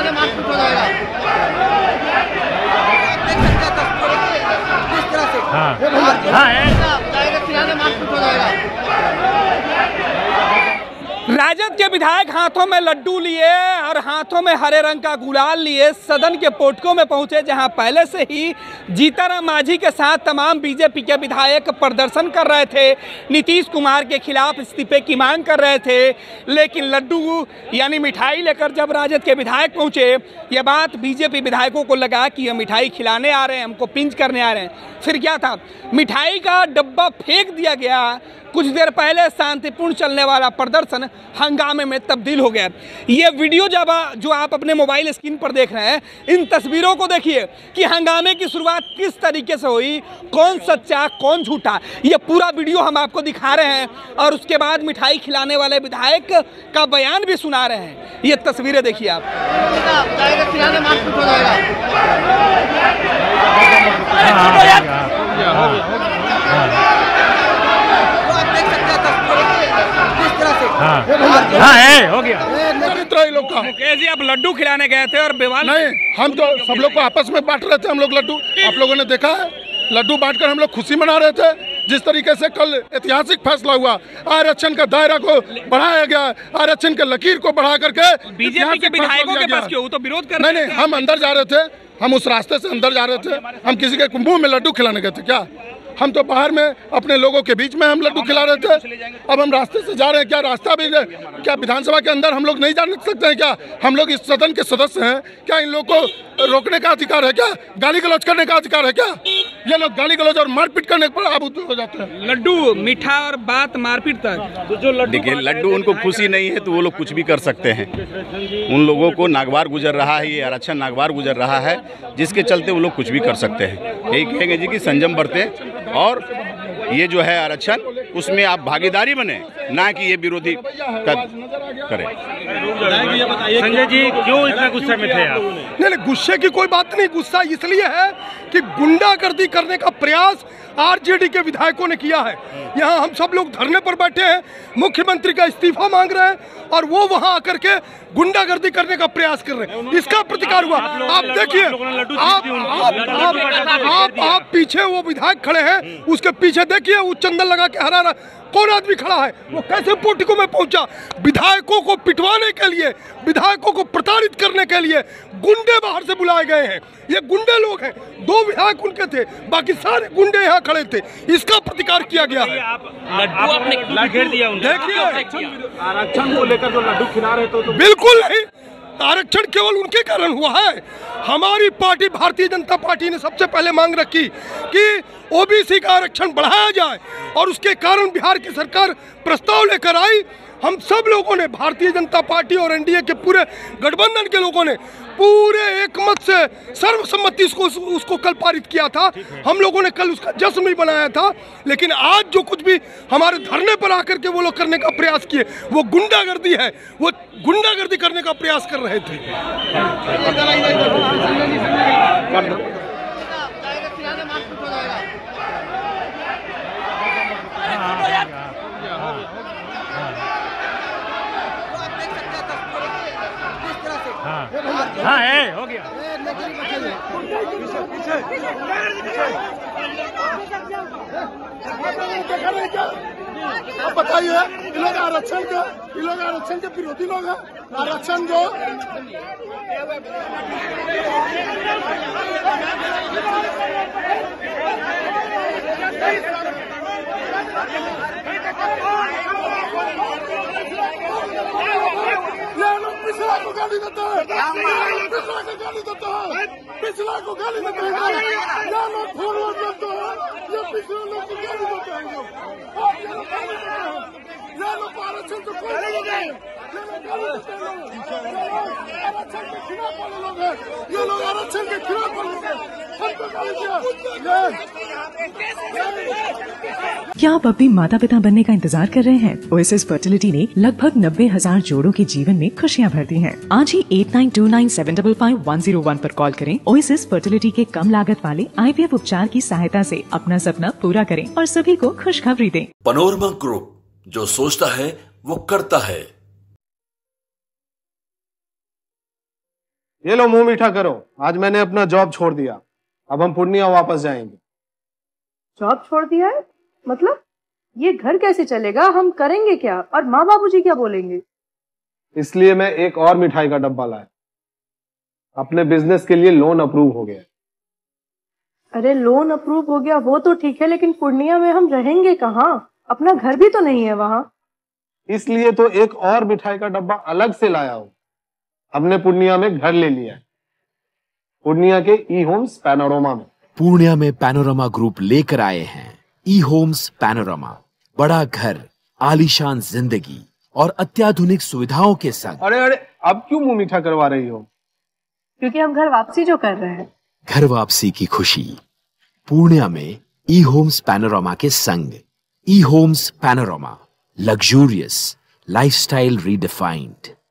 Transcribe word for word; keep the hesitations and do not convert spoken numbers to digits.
खिलाने मास्क हो जाएगा। किस तरह से हाँ हाँ है खिलाने मास्क हो जाएगा। राजद के विधायक हाथों में लड्डू लिए और हाथों में हरे रंग का गुलाल लिए सदन के पोटकों में पहुंचे, जहां पहले से ही जीतनराम मांझी के साथ तमाम बीजेपी के विधायक प्रदर्शन कर रहे थे, नीतीश कुमार के खिलाफ इस्तीफे की मांग कर रहे थे। लेकिन लड्डू यानी मिठाई लेकर जब राजद के विधायक पहुंचे, ये बात बीजेपी विधायकों को लगा कि ये मिठाई खिलाने आ रहे हैं, हमको पिंच करने आ रहे हैं। फिर क्या था, मिठाई का डब्बा फेंक दिया गया। कुछ देर पहले शांतिपूर्ण चलने वाला प्रदर्शन हंगामे में तब्दील हो गया। ये वीडियो जब जो आप अपने मोबाइल स्क्रीन पर देख रहे हैं, इन तस्वीरों को देखिए कि हंगामे की शुरुआत किस तरीके से हुई, कौन सच्चा कौन झूठा, ये पूरा वीडियो हम आपको दिखा रहे हैं और उसके बाद मिठाई खिलाने वाले विधायक का बयान भी सुना रहे हैं। ये तस्वीरें देखिए आप। हाँ हाँ है हो गया। लोग का मुकेश जी, आप लड्डू खिलाने गए थे और विवाद नहीं, हम तो सब लोग को आपस में बांट रहे थे। हम लोग लड्डू, आप लोगों ने देखा है, लड्डू बांटकर हम लोग खुशी मना रहे थे। जिस तरीके से कल ऐतिहासिक फैसला हुआ, आरक्षण का दायरा को बढ़ाया गया, आरक्षण के लकीर को बढ़ा करके बीजेपी के विधायकों के पास क्यों तो विरोध कर नहीं नहीं हम अंदर जा रहे थे, हम उस रास्ते से अंदर जा रहे थे। हम किसी के मुंह में लड्डू खिलाने गए थे क्या? हम तो बाहर में अपने लोगों के बीच में हम लड्डू खिला रहे थे। अब हम रास्ते से जा रहे हैं, क्या रास्ता भी क्या विधानसभा के अंदर हम लोग नहीं जा सकते हैं क्या? हम लोग इस सदन के सदस्य हैं, क्या इन लोगों को रोकने का अधिकार है क्या? गाली गलौज करने का अधिकार है क्या? ये लोग गाली गलौज और मारपीट करने पर आबूद हो जाते हैं। लड्डू मीठा और बात मारपीट तक तो जो देखिए, लड्डू उनको खुशी नहीं है तो वो लोग कुछ भी कर सकते हैं। उन लोगों को नागवार गुजर रहा है, ये आरक्षण नागवार गुजर रहा है, जिसके चलते वो लोग कुछ भी कर सकते हैं। यही कहेंगे जी कि संयम बरतें और ये जो है आरक्षण, उसमें आप भागीदारी बने, ना कि ये विरोधी कर, करें। संजय जी, क्यों इतना गुस्से में थे आप? नहीं नहीं, गुस्से की कोई बात नहीं। गुस्सा इसलिए है कि गुंडागर्दी करने का प्रयास आरजेडी के विधायकों ने किया है। यहाँ हम सब लोग धरने पर बैठे हैं, मुख्यमंत्री का इस्तीफा मांग रहे हैं और वो वहाँ आकर के गुंडागर्दी करने का प्रयास कर रहे हैं। इसका प्रतिकार हुआ। आप देखिए, आप आप आप आप पीछे वो विधायक खड़े हैं, उसके पीछे देखिए वो चंदन लगा के हरा रहा कौन आदमी खड़ा है, वो कैसे पोर्टिको में पहुंचा। विधायकों को पिटवाने के लिए, विधायकों को प्रताड़ित करने के लिए गुंडे बाहर से बुलाए गए हैं। ये गुंडे लोग हैं, दो विधायक उनके थे, बाकी सारे गुंडे यहाँ खड़े थे। इसका प्रतिकार किया गया है। देखिए, आरक्षण को लेकर जो लड्डू खिला रहे थे तो बिल्कुल नहीं, आरक्षण केवल उनके कारण हुआ है। हमारी पार्टी भारतीय जनता पार्टी ने सबसे पहले मांग रखी कि ओबीसी का आरक्षण बढ़ाया जाए और उसके कारण बिहार की सरकार प्रस्ताव लेकर आई। हम सब लोगों ने, भारतीय जनता पार्टी और एनडीए के पूरे गठबंधन के लोगों ने पूरे एकमत से सर्वसम्मति उसको उसको कल पारित किया था। हम लोगों ने कल उसका जश्न भी बनाया था। लेकिन आज जो कुछ भी हमारे धरने पर आकर के वो लोग करने का प्रयास किए, वो गुंडागर्दी है, वो गुंडागर्दी करने का प्रयास कर रहे थे। हाँ है हो गया। अब बताइए, ये लोग आरक्षण के ये लोग आरक्षण के विरोधी लोग हैं। आरक्षण जो पिछला को गाली देता है, पिछला को गाली देता है, पिछला को गाली देता है, ये लोग फॉरवर्ड करते हैं, ये पिछले लोग को गाली देते हैं। ये लोग आरक्षण को कोई नहीं है, ये लोग आरक्षण के खिलाफ वाले लोग हैं, ये लोग आरक्षण के खिलाफ वाले लोग हैं। क्या आप अपनी माता पिता बनने का इंतजार कर रहे हैं? ओएसएस फर्टिलिटी ने लगभग नब्बे हजार जोड़ों के जीवन में खुशियां भर दी हैं। आज ही eight nine two nine seven five five one zero one पर कॉल करें। ओएसएस फर्टिलिटी के कम लागत वाले आईवीएफ उपचार की सहायता से अपना सपना पूरा करें और सभी को खुशखबरी दें। पनोरमा ग्रुप, जो सोचता है वो करता है। ये लो मुंह मीठा करो, आज मैंने अपना जॉब छोड़ दिया, अब हम पूर्णिया वापस जाएंगे। जॉब छोड़ दिया है मतलब? ये घर कैसे चलेगा, हम करेंगे क्या, और माँ बाबूजी क्या बोलेंगे? इसलिए मैं एक और मिठाई का डब्बा लाया, अपने बिजनेस के लिए लोन अप्रूव हो गया। अरे लोन अप्रूव हो गया वो तो ठीक है, लेकिन पूर्णिया में हम रहेंगे कहाँ? अपना घर भी तो नहीं है वहाँ। इसलिए तो एक और मिठाई का डब्बा अलग से लाया हूँ। हमने पूर्णिया में घर ले लिया है, पूर्णिया के ई होम्स पैनोरमा में। पूर्णिया में पैनोरमा ग्रुप लेकर आए हैं ई होम्स पैनोरमा, बड़ा घर, आलीशान जिंदगी और अत्याधुनिक सुविधाओं के संग। अरे अरे अब क्यों मुंह मीठा करवा रही हो? क्योंकि हम घर वापसी जो कर रहे हैं। घर वापसी की खुशी पूर्णिया में ई होम्स पैनोरमा के संग। E homes panorama, luxurious lifestyle redefined.